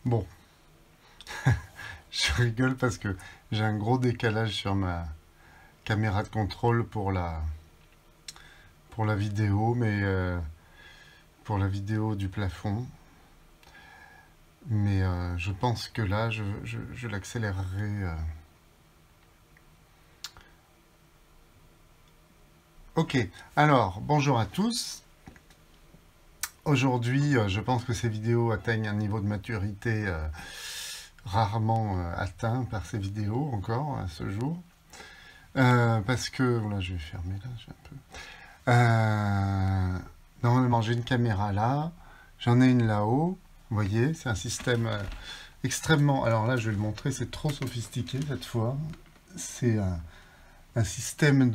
Bon, je rigole parce que j'ai un gros décalage sur ma caméra de contrôle pour la vidéo, mais pour la vidéo du plafond. Mais je pense que là, je l'accélérerai. Ok, alors, bonjour à tous. Aujourd'hui, je pense que ces vidéos atteignent un niveau de maturité rarement atteint par ces vidéos encore à ce jour. Parce que, là je vais fermer là, j'ai un peu. Normalement j'ai une caméra là, j'en ai une là-haut, vous voyez, c'est un système extrêmement... Alors là je vais le montrer, c'est trop sophistiqué cette fois. C'est un système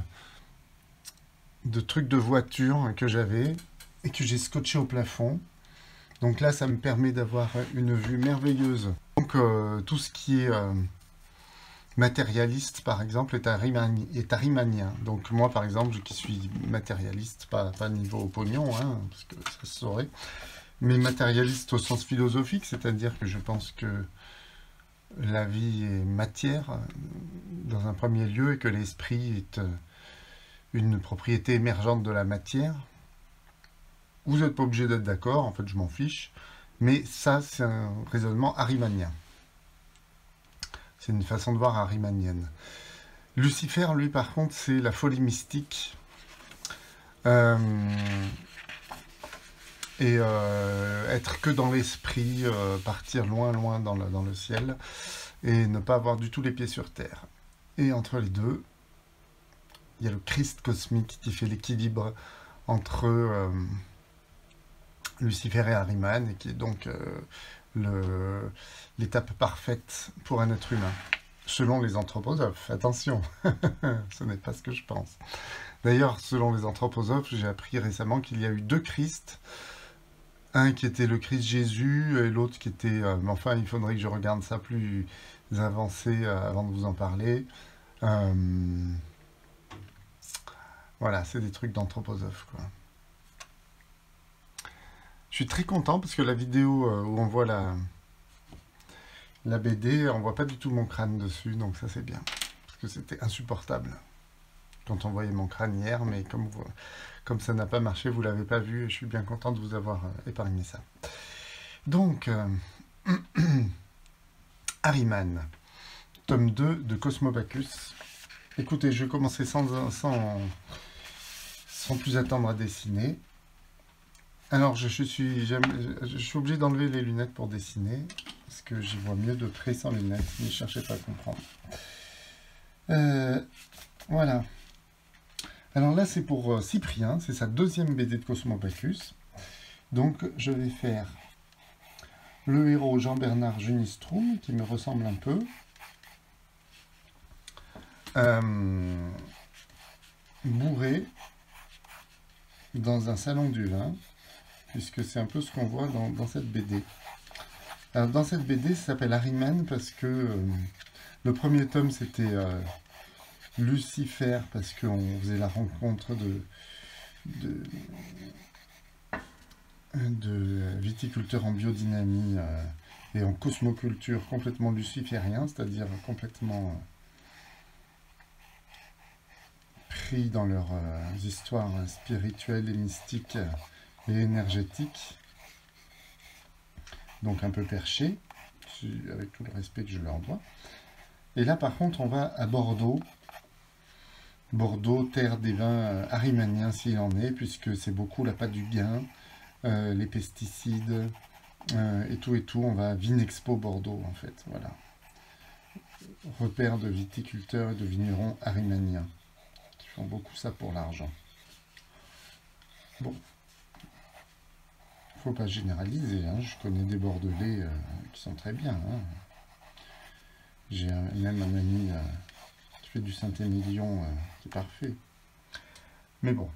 de trucs de voiture que j'avais et que j'ai scotché au plafond. Donc là ça me permet d'avoir une vue merveilleuse. Donc tout ce qui est... matérialiste, par exemple, est arimanien. Donc moi, par exemple, qui suis matérialiste, pas niveau pognon, hein, parce que ça se saurait, mais matérialiste au sens philosophique, c'est-à-dire que je pense que la vie est matière, dans un premier lieu, et que l'esprit est une propriété émergente de la matière. Vous n'êtes pas obligé d'être d'accord, en fait, je m'en fiche, mais ça, c'est un raisonnement arimanien. C'est une façon de voir arimanienne. Lucifer, lui, par contre, c'est la folie mystique. Être que dans l'esprit, partir loin, loin dans le ciel, et ne pas avoir du tout les pieds sur terre. Et entre les deux, il y a le Christ cosmique qui fait l'équilibre entre Lucifer et Ahriman, et qui est donc l'étape parfaite pour un être humain. Selon les anthroposophes, attention, ce n'est pas ce que je pense. D'ailleurs, selon les anthroposophes, j'ai appris récemment qu'il y a eu deux Christ, un qui était le Christ Jésus et l'autre qui était... mais enfin, il faudrait que je regarde ça plus avancé avant de vous en parler. Voilà, c'est des trucs d'anthroposophes, quoi. Je suis très content parce que la vidéo où on voit la BD, on voit pas du tout mon crâne dessus, donc ça c'est bien. Parce que c'était insupportable quand on voyait mon crâne hier, mais comme ça n'a pas marché, vous l'avez pas vu, et je suis bien content de vous avoir épargné ça. Donc, Ahriman, tome 2 de Cosmobacchus. Écoutez, je vais commencer sans plus attendre à dessiner. Alors, je suis obligé d'enlever les lunettes pour dessiner, parce que j'y vois mieux de près sans lunettes, ne cherchez pas à comprendre. Voilà. Alors là, c'est pour Cyprien, c'est sa deuxième BD de Cosmobacchus. Donc, je vais faire le héros Jean-Bernard Junistrum, qui me ressemble un peu. Bourré dans un salon du vin, puisque c'est un peu ce qu'on voit dans cette BD. Alors, dans cette BD, ça s'appelle Ahriman parce que le premier tome, c'était Lucifer, parce qu'on faisait la rencontre de viticulteurs en biodynamie et en cosmoculture complètement luciférien, c'est-à-dire complètement pris dans leurs histoires spirituelles et mystiques et énergétiques, donc un peu perché, avec tout le respect que je leur dois. Et là, par contre, on va à Bordeaux. Bordeaux, terre des vins ahrimaniens s'il en est, puisque c'est beaucoup la pâte du gain, les pesticides, et tout. On va à Vinexpo Bordeaux, en fait, voilà. Repère de viticulteurs et de vignerons ahrimaniens, qui font beaucoup ça pour l'argent. Bon, faut pas généraliser, hein. Je connais des Bordelais qui sont très bien. Hein. J'ai même un ami qui fait du Saint-Émilion qui est parfait. Mais bon,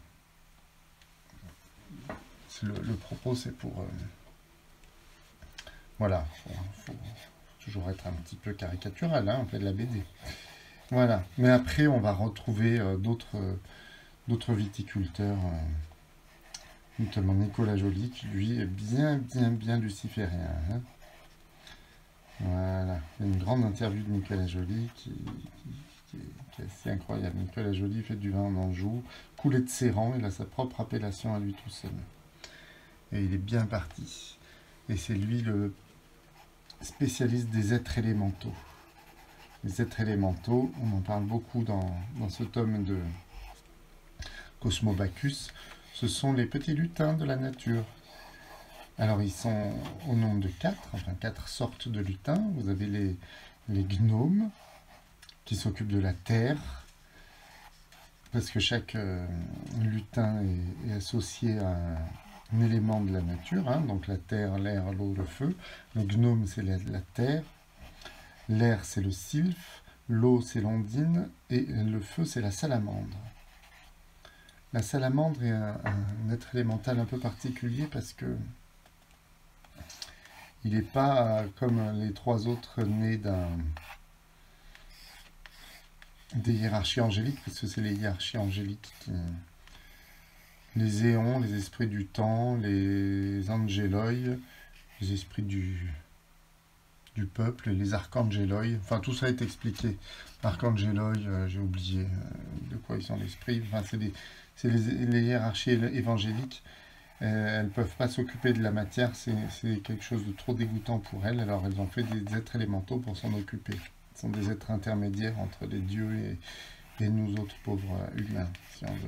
le propos c'est pour... voilà, faut toujours être un petit peu caricatural, hein, on fait de la BD. Voilà, mais après on va retrouver d'autres viticulteurs, notamment Nicolas Joly, qui lui est bien luciférien. Hein. Voilà, il y a une grande interview de Nicolas Joly qui est assez incroyable. Nicolas Joly fait du vin en Anjou, coulé de ses rangs, il a sa propre appellation à lui tout seul. Et il est bien parti. Et c'est lui le spécialiste des êtres élémentaux. Les êtres élémentaux, on en parle beaucoup dans ce tome de Cosmo Bacchus, ce sont les petits lutins de la nature. Alors ils sont au nombre de 4, enfin 4 sortes de lutins. Vous avez les gnomes qui s'occupent de la terre, parce que chaque lutin est associé à un élément de la nature, hein, donc la terre, l'air, l'eau, le feu. Le gnome c'est la terre, l'air c'est le sylphe, l'eau c'est l'ondine et le feu c'est la salamandre. La salamandre est un être élémental un peu particulier parce que il n'est pas comme les 3 autres nés des hiérarchies angéliques, parce que c'est les hiérarchies angéliques les éons, les esprits du temps, les angéloi, les esprits du peuple, et les archangéloi, enfin tout ça est expliqué. Archangéloi, j'ai oublié de quoi ils sont l'esprit, enfin c'est les hiérarchies évangéliques. Elles ne peuvent pas s'occuper de la matière, c'est quelque chose de trop dégoûtant pour elles, alors elles ont fait des êtres élémentaux pour s'en occuper. Ce sont des êtres intermédiaires entre les dieux et nous autres pauvres humains, si on veut.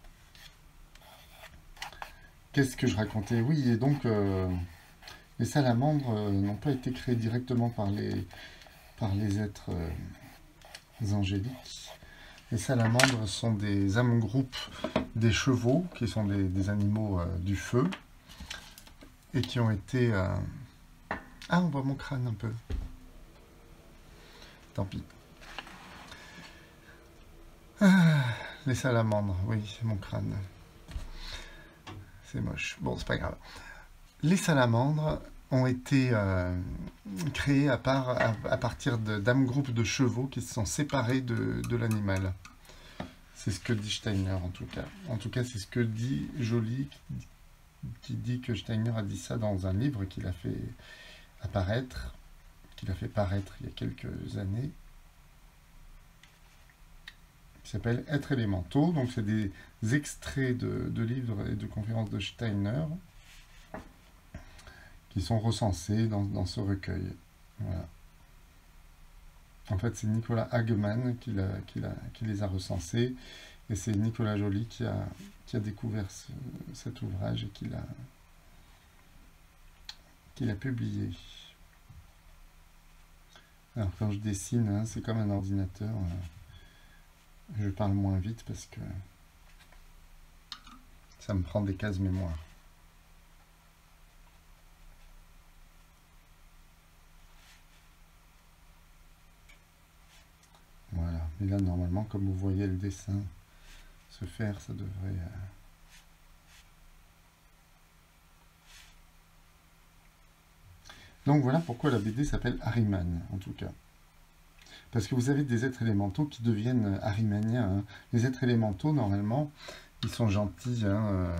Qu'est-ce que je racontais? Oui, et donc les salamandres n'ont pas été créées directement par les êtres angéliques. Les salamandres sont des âmes-groupes des chevaux, qui sont des animaux du feu, et qui ont été... Ah, on voit mon crâne un peu. Tant pis. Ah, les salamandres, oui, c'est mon crâne. C'est moche. Bon, c'est pas grave. Les salamandres ont été créées à partir d'âmes-groupes de chevaux qui se sont séparés de l'animal. C'est ce que dit Steiner, en tout cas. En tout cas, c'est ce que dit Joly, qui dit que Steiner a dit ça dans un livre qu'il a fait apparaître, qu'il a fait paraître il y a quelques années, qui s'appelle Êtres élémentaux. Donc, c'est des extraits de livres et de conférences de Steiner qui sont recensés dans ce recueil. Voilà. En fait, c'est Nicolas Hagemann qui les a recensés, et c'est Nicolas Joly qui a découvert cet ouvrage et qui l'a publié. Alors quand je dessine, hein, c'est comme un ordinateur. Je parle moins vite parce que ça me prend des cases mémoire. Voilà. Et là, normalement, comme vous voyez le dessin se faire, ça devrait... Donc voilà pourquoi la BD s'appelle Ahriman, en tout cas. Parce que vous avez des êtres élémentaux qui deviennent ahrimaniens. Hein. Les êtres élémentaux, normalement, ils sont gentils. Hein,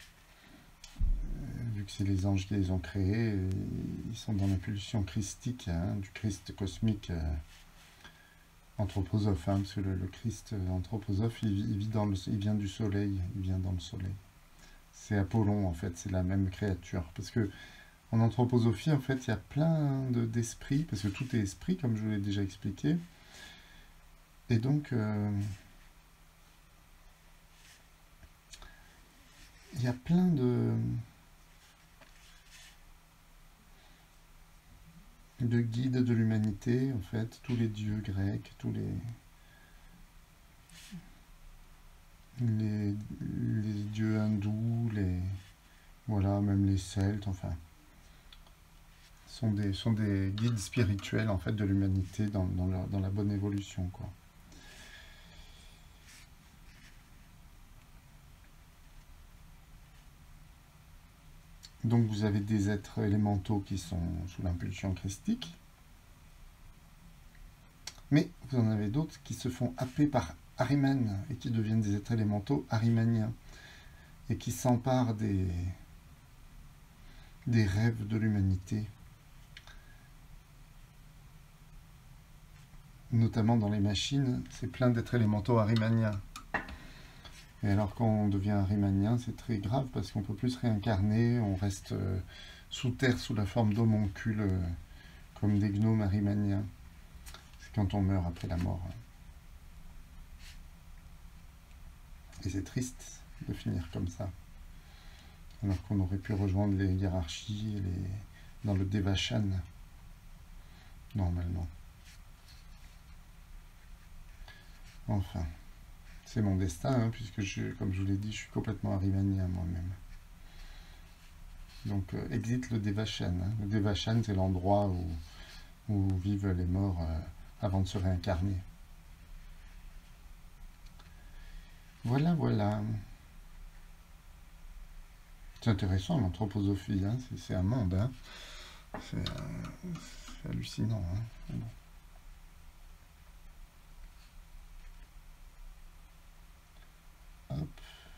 vu que c'est les anges qui les ont créés, ils sont dans l'impulsion christique, hein, du Christ cosmique anthroposophe. Hein, parce que le Christ anthroposophe, il vient du soleil, il vient dans le soleil. C'est Apollon, en fait, c'est la même créature. Parce que en anthroposophie, en fait, il y a plein d'esprits, parce que tout est esprit, comme je vous l'ai déjà expliqué. Et donc, il y a plein de guides de l'humanité, en fait, tous les dieux grecs, tous les dieux hindous, voilà, même les Celtes, enfin, sont des guides spirituels, en fait, de l'humanité dans la bonne évolution, quoi. Donc vous avez des êtres élémentaux qui sont sous l'impulsion christique, mais vous en avez d'autres qui se font happer par Ahriman et qui deviennent des êtres élémentaux ahrimaniens et qui s'emparent des rêves de l'humanité notamment dans les machines, c'est plein d'êtres élémentaux ahrimaniens. Et alors quand on devient ahrimanien, c'est très grave parce qu'on peut plus se réincarner, on reste sous terre sous la forme d'homoncules comme des gnomes ahrimaniens. C'est quand on meurt après la mort. Et c'est triste de finir comme ça. Alors qu'on aurait pu rejoindre les hiérarchies dans le Devachan, normalement. Enfin, c'est mon destin, hein, puisque, comme je vous l'ai dit, je suis complètement ahrimanien moi-même. Donc, exit le Devachan. Hein. Le Devachan, c'est l'endroit où vivent les morts avant de se réincarner. Voilà, voilà. C'est intéressant l'anthroposophie, hein. C'est un monde, hein. C'est hallucinant. Hein. Hop.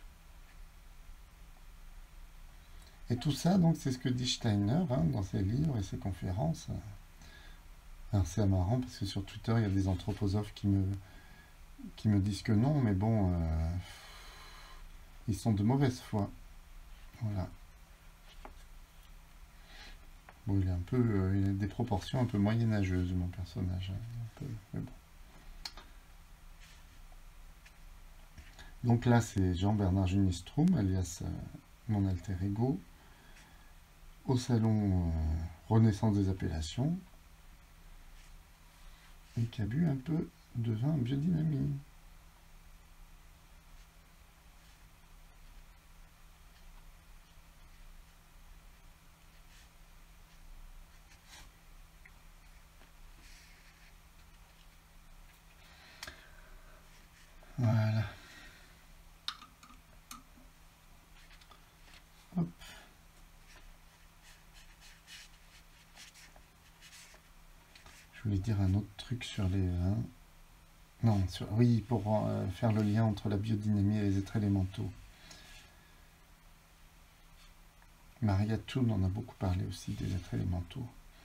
Et tout ça, donc, c'est ce que dit Steiner hein, dans ses livres et ses conférences. Alors c'est marrant parce que sur Twitter, il y a des anthroposophes qui me disent que non, mais bon, ils sont de mauvaise foi. Voilà. Bon, il a des proportions un peu moyenâgeuses, mon personnage. Hein, un peu, mais bon. Donc là, c'est Jean-Bernard Junistrum, alias mon alter ego, au salon Renaissance des appellations, et qui a bu un peu de vin biodynamie. Voilà. Hop. Je voulais dire un autre truc sur les vins. Non, oui, pour faire le lien entre la biodynamie et les êtres élémentaux. Maria Thun en a beaucoup parlé aussi des êtres élémentaux.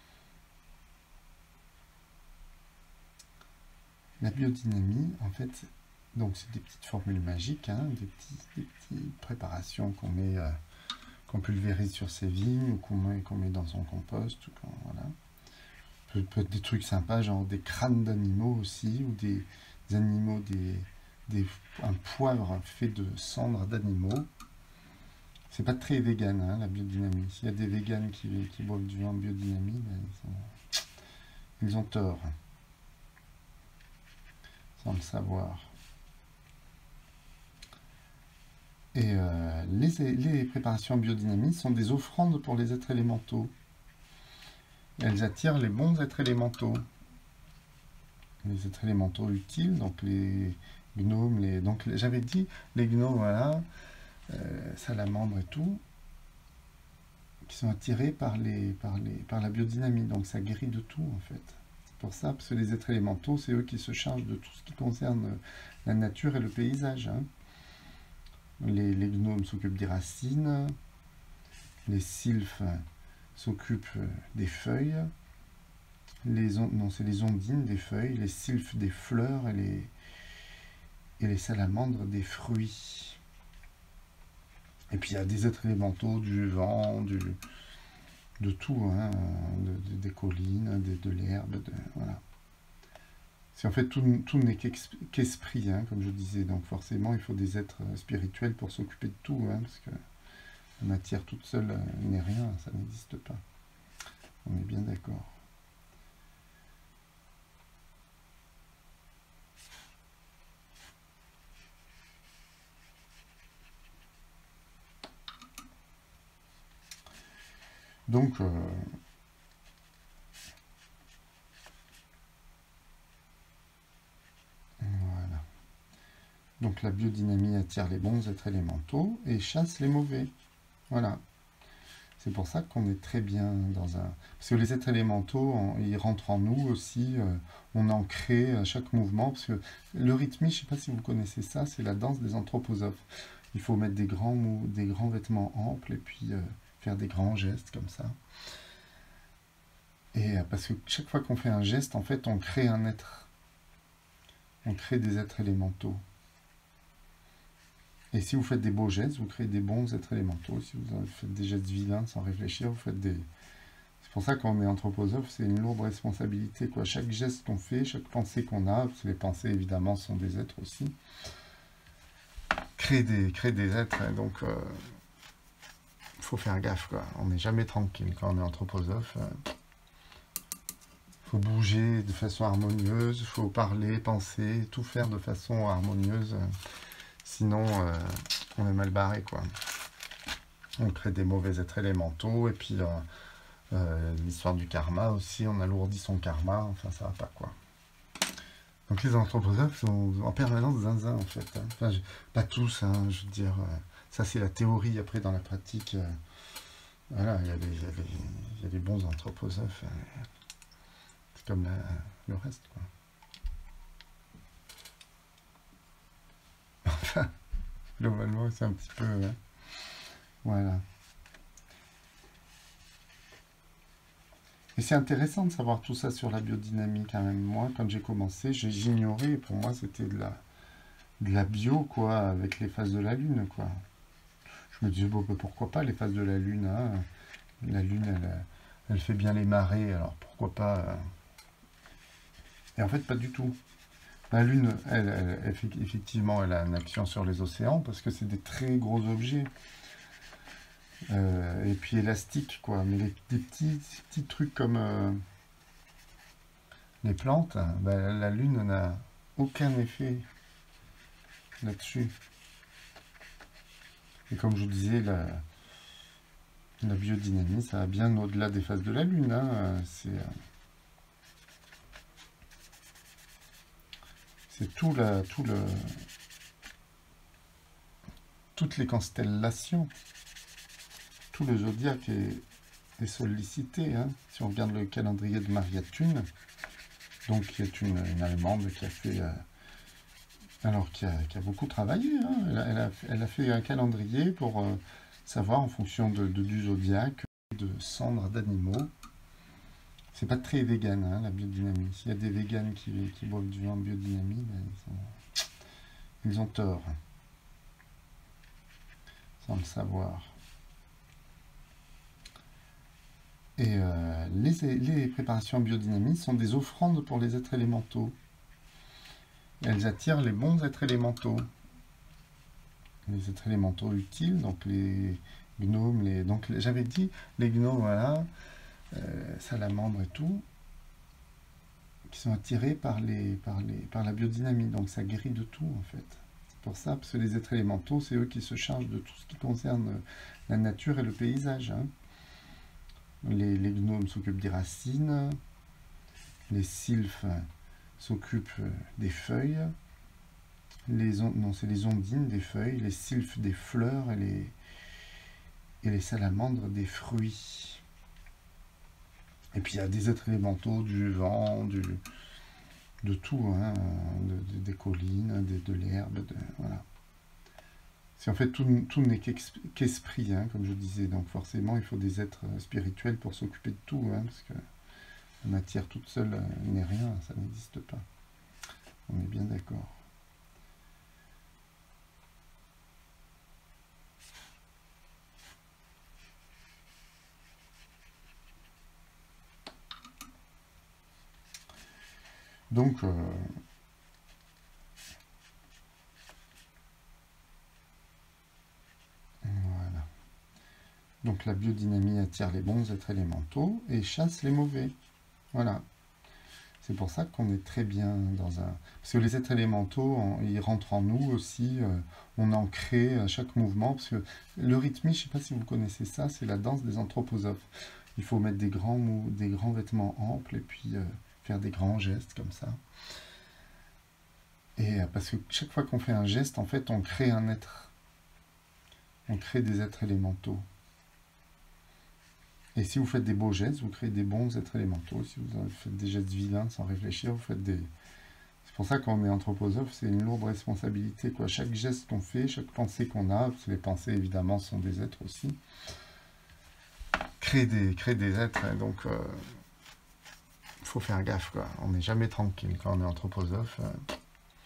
La biodynamie, en fait, donc c'est des petites formules magiques, hein, des petites préparations qu'on pulvérise sur ses vignes ou qu'on met dans son compost. Ou voilà. Peut être des trucs sympas, genre des crânes d'animaux aussi, ou des animaux, un poivre fait de cendres d'animaux. C'est pas très vegan, hein, la biodynamie. S'il y a des véganes qui boivent du vin en biodynamie, ben, ils ont tort. Sans le savoir. Et les préparations en biodynamie sont des offrandes pour les êtres élémentaux. Et elles attirent les bons êtres élémentaux. Les êtres élémentaux utiles, donc les gnomes, j'avais dit les gnomes, voilà, salamandres et tout, qui sont attirés par la biodynamie. Donc ça guérit de tout en fait. C'est pour ça, parce que les êtres élémentaux, c'est eux qui se chargent de tout ce qui concerne la nature et le paysage. Hein. Les gnomes s'occupent des racines, les sylphes s'occupent des feuilles, c'est les ondines des feuilles, les sylphes des fleurs et les salamandres des fruits. Et puis il y a des êtres élémentaux, du vent, de tout, hein, des collines, de l'herbe, voilà. C'est en fait tout n'est qu'esprit, hein, comme je disais, donc forcément il faut des êtres spirituels pour s'occuper de tout, hein, parce que la matière toute seule n'est rien, ça n'existe pas. On est bien d'accord. Donc, voilà. Donc la biodynamie attire les bons êtres élémentaux et chasse les mauvais. Voilà. C'est pour ça qu'on est très bien dans un... Parce que les êtres élémentaux, ils rentrent en nous aussi, on en crée à chaque mouvement, parce que le rythme, je ne sais pas si vous connaissez ça, c'est la danse des anthroposophes. Il faut mettre des grands vêtements amples et puis faire des grands gestes comme ça. Et parce que chaque fois qu'on fait un geste, en fait, on crée un être On crée des êtres élémentaux. Et si vous faites des beaux gestes, vous créez des bons êtres élémentaux. Si vous faites des gestes vilains sans réfléchir, vous faites des... C'est pour ça qu'on est anthroposophe, c'est une lourde responsabilité, quoi. Chaque geste qu'on fait, chaque pensée qu'on a, parce que les pensées évidemment sont des êtres aussi, crée des êtres, hein, donc faut faire gaffe, quoi. On n'est jamais tranquille quand on est anthroposophe. Faut bouger de façon harmonieuse, faut parler, penser, tout faire de façon harmonieuse, sinon on est mal barré, quoi. On crée des mauvais êtres élémentaux, et puis l'histoire du karma aussi, on alourdit son karma, enfin ça va pas, quoi. Donc les anthroposophes sont en permanence zinzin, en fait. Hein. Enfin, pas tous, hein, je veux dire, ça c'est la théorie, après dans la pratique, voilà, il y a des bons anthroposophes, c'est comme le reste, quoi. Enfin, globalement, c'est un petit peu... voilà. Et c'est intéressant de savoir tout ça sur la biodynamie, quand même. Moi, quand j'ai commencé, j'ignorais, pour moi, c'était de la bio, quoi, avec les phases de la Lune, quoi. Je me disais, bon, pourquoi pas les phases de la Lune, hein. La Lune, elle fait bien les marées, alors pourquoi pas... Et en fait, pas du tout. La Lune, effectivement, elle a une action sur les océans, parce que c'est des très gros objets. Et puis élastiques, quoi. Mais des petits trucs comme les plantes, ben, la Lune n'a aucun effet là-dessus. Et comme je vous disais, la biodynamie, ça va bien au-delà des phases de la Lune. Hein. C'est toutes les constellations, tout le zodiaque est sollicité. Hein. Si on regarde le calendrier de Maria Thun, donc qui est une Allemande qui a fait, qui a beaucoup travaillé. Hein. Elle a fait un calendrier pour savoir en fonction du zodiaque, de cendres d'animaux. C'est pas très vegan, hein, la biodynamie. S'il y a des véganes qui boivent du vin en biodynamie, ben, ils ont tort. Sans le savoir. Et les préparations en biodynamie sont des offrandes pour les êtres élémentaux. Elles attirent les bons êtres élémentaux. Les êtres élémentaux utiles, donc les gnomes, donc j'avais dit, les gnomes, voilà, salamandres et tout, qui sont attirés par la biodynamie, donc ça guérit de tout, en fait. C'est pour ça, parce que les êtres élémentaux, c'est eux qui se chargent de tout ce qui concerne la nature et le paysage, hein. Les gnomes s'occupent des racines, les sylphes s'occupent des feuilles, c'est les ondines des feuilles, les sylphes des fleurs et les salamandres des fruits. Et puis il y a des êtres élémentaux, du vent, de tout, hein, des collines, de l'herbe, voilà. C'est en fait tout n'est qu'esprit, hein, comme je disais, donc forcément il faut des êtres spirituels pour s'occuper de tout, hein, parce que la matière toute seule n'est rien, ça n'existe pas. On est bien d'accord. Donc, voilà. Donc la biodynamie attire les bons êtres élémentaux et chasse les mauvais. Voilà. C'est pour ça qu'on est très bien dans un... Parce que les êtres élémentaux, ils rentrent en nous aussi, on en crée à chaque mouvement, parce que le rythme, je ne sais pas si vous connaissez ça, c'est la danse des anthroposophes. Il faut mettre des grands vêtements amples et puis faire des grands gestes comme ça. Et parce que chaque fois qu'on fait un geste, en fait, on crée un être. On crée des êtres élémentaux. Et si vous faites des beaux gestes, vous créez des bons êtres élémentaux. Si vous faites des gestes vilains sans réfléchir, vous faites des... C'est pour ça qu'on est anthroposophe, c'est une lourde responsabilité, quoi. Chaque geste qu'on fait, chaque pensée qu'on a, parce que les pensées évidemment sont des êtres aussi, crée des êtres, hein, donc faut faire gaffe, quoi. On n'est jamais tranquille quand on est anthroposophe.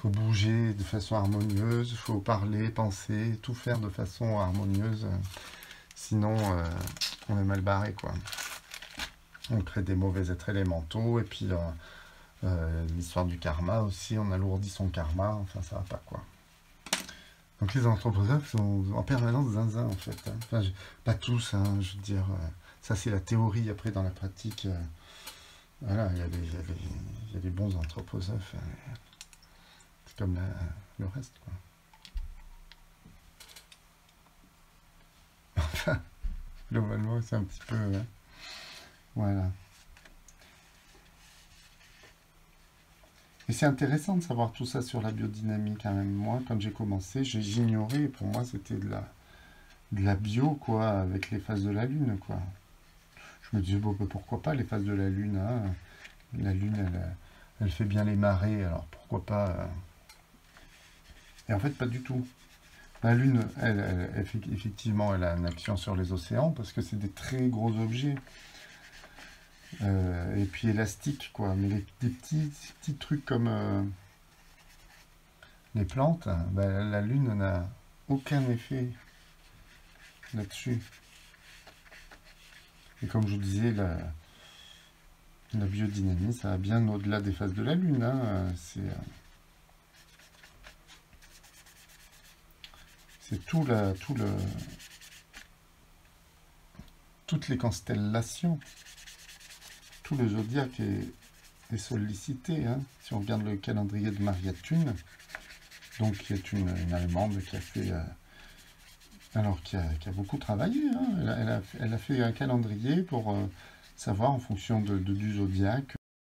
faut bouger de façon harmonieuse, il faut parler, penser, tout faire de façon harmonieuse. Sinon, on est mal barré, quoi. On crée des mauvais êtres élémentaux, et puis l'histoire du karma aussi, on alourdit son karma, enfin ça va pas, quoi. Donc les anthroposophes sont en permanence zinzin, en fait. Hein. Enfin, pas tous, hein, je veux dire, ça c'est la théorie, après dans la pratique, voilà, il y a des bons anthroposophes, c'est comme le reste, quoi. Enfin, globalement, c'est un petit peu... voilà. Et c'est intéressant de savoir tout ça sur la biodynamie, quand même. Moi, quand j'ai commencé, j'ignorais, pour moi, c'était de la bio, quoi, avec les phases de la Lune, quoi. Je me disais, bon, bah, pourquoi pas les phases de la Lune, hein. La Lune, elle fait bien les marées, alors pourquoi pas... Et en fait, pas du tout. La Lune, effectivement, elle a une action sur les océans, parce que c'est des très gros objets. Et puis élastiques, quoi. Mais des petits trucs comme les plantes, ben, la Lune n'a aucun effet là-dessus. Et comme je vous disais, la biodynamie, ça va bien au-delà des phases de la Lune. Hein. C'est toutes les constellations, tout le zodiaque est sollicité. Hein. Si on regarde le calendrier de Maria Thun, donc qui est une Allemande qui a fait... qui a beaucoup travaillé. Hein. Elle a fait un calendrier pour savoir en fonction du zodiaque.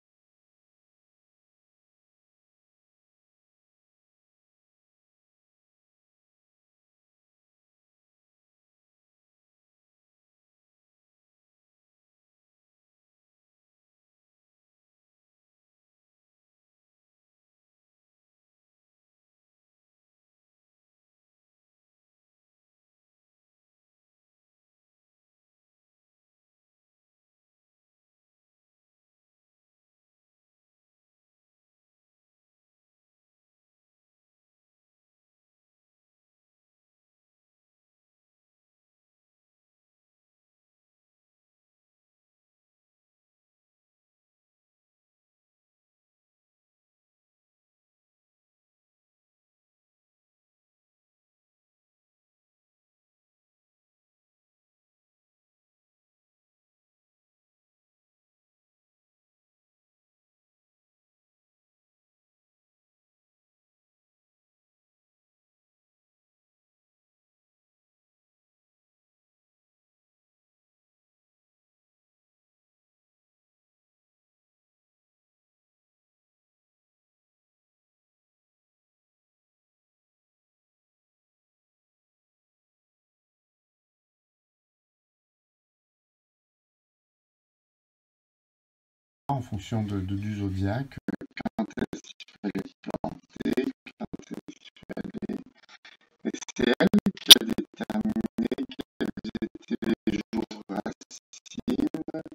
En fonction du zodiaque, quand est-ce qu'il fallait planter, quand est-ce qu'il fallait... Et c'est elle qui a déterminé quels étaient les jours racines,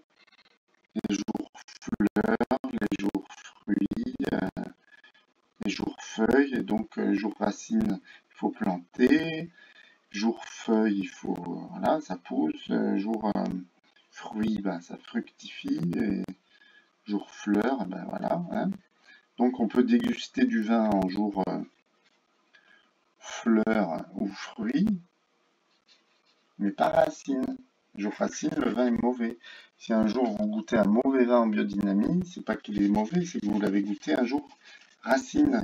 les jours fleurs, les jours fruits, les jours feuilles. Et donc, jour racine, il faut planter. Jour feuille, il faut... voilà, ça pousse. Jour fruit, ben, ça fructifie. Et jour fleur, ben voilà. Hein. Donc on peut déguster du vin en jour fleur ou fruit, mais pas racine. Jour racine, le vin est mauvais. Si un jour vous goûtez un mauvais vin en biodynamie, c'est pas qu'il est mauvais, c'est que vous l'avez goûté un jour racine.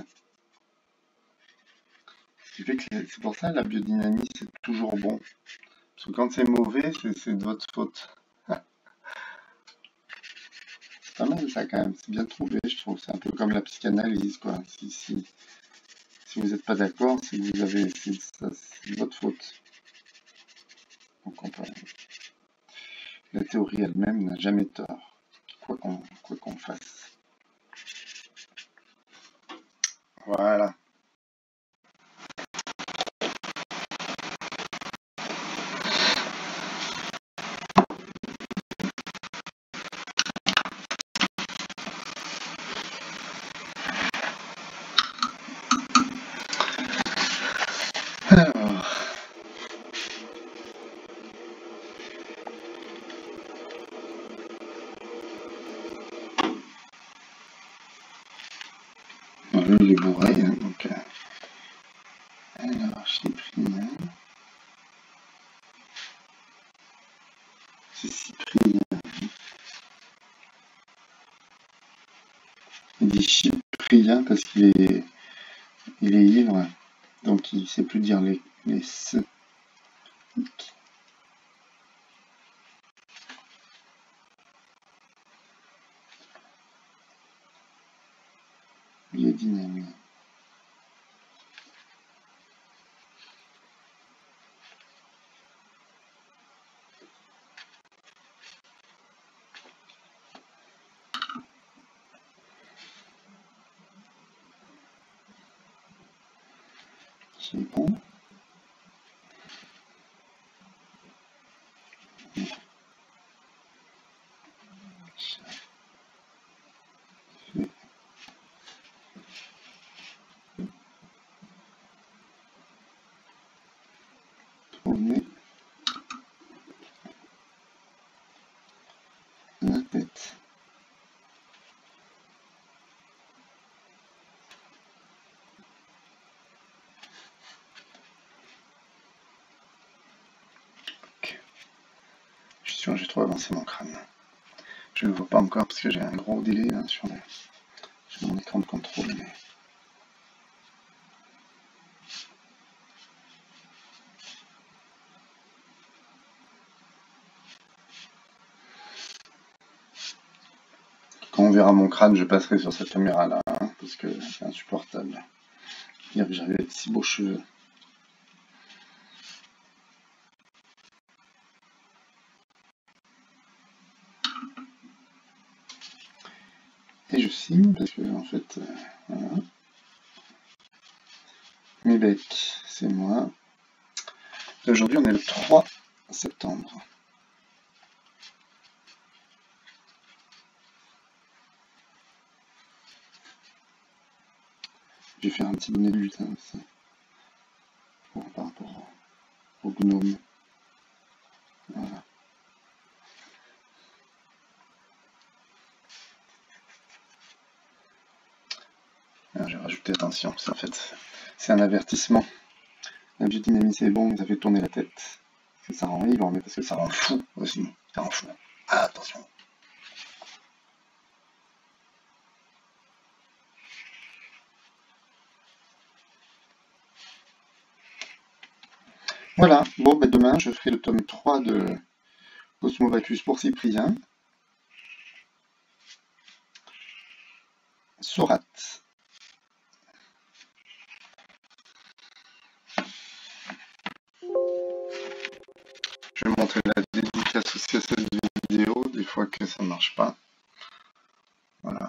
Ce qui fait que c'est pour ça la biodynamie c'est toujours bon. Parce que quand c'est mauvais, c'est de votre faute. C'est pas mal ça quand même, c'est bien trouvé, je trouve. C'est un peu comme la psychanalyse, quoi. Si vous n'êtes pas d'accord, c'est que c'est de votre faute. Donc la théorie elle-même n'a jamais tort, quoi qu'on fasse. Voilà. Cyprien parce qu'il est ivre, donc il sait plus dire les S. Biodynamie. C'est bon. Tourner la tête. Je suis sûr que j'ai trop avancé mon crâne. Je ne le vois pas encore parce que j'ai un gros délai là, sur mon écran de contrôle. Mais... Quand on verra mon crâne, je passerai sur cette caméra là, hein, parce que c'est insupportable. Dire que j'avais de si beaux cheveux. Et je signe parce que en fait, voilà. Mes becs, c'est moi. Aujourd'hui, on est le 3 septembre. Je vais faire un petit bonnet de lutin aussi. Par rapport au gnome. Voilà. Alors, j'ai rajouté attention, parce qu'en fait, c'est un avertissement. La biodynamie, c'est bon, mais ça fait tourner la tête. Parce que ça rend ivre, mais parce que ça rend fou aussi. Ça rend fou. Ah, attention. Voilà, bon, ben demain, je ferai le tome 3 de Cosmovacus pour Cyprien. Sourate. Je vais montrer la dédicace aussi à cette vidéo, des fois que ça ne marche pas. Voilà.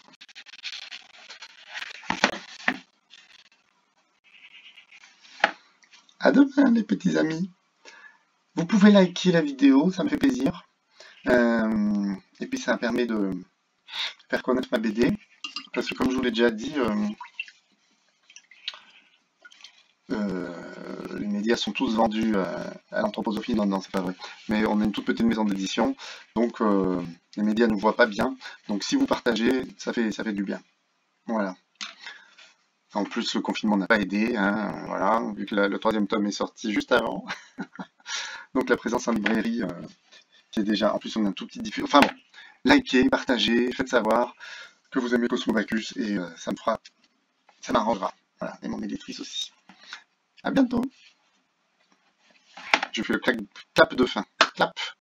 À demain, les petits amis. Vous pouvez liker la vidéo, ça me fait plaisir. Et puis ça permet de faire connaître ma BD. Parce que comme je vous l'ai déjà dit, les médias sont tous vendus à l'anthroposophie. Non, c'est pas vrai. Mais on a une toute petite maison d'édition, donc les médias ne nous voient pas bien. Donc si vous partagez, ça fait du bien. Voilà. En plus, le confinement n'a pas aidé, hein, voilà, vu que le 3e tome est sorti juste avant. Donc la présence en librairie, qui est déjà... En plus, on a un tout petit diffus. Enfin bon, likez, partagez, faites savoir que vous aimez Cosmovacus et ça m'arrangera. Voilà, et mon éditrice aussi. À bientôt. Je fais le clap de fin. Clap.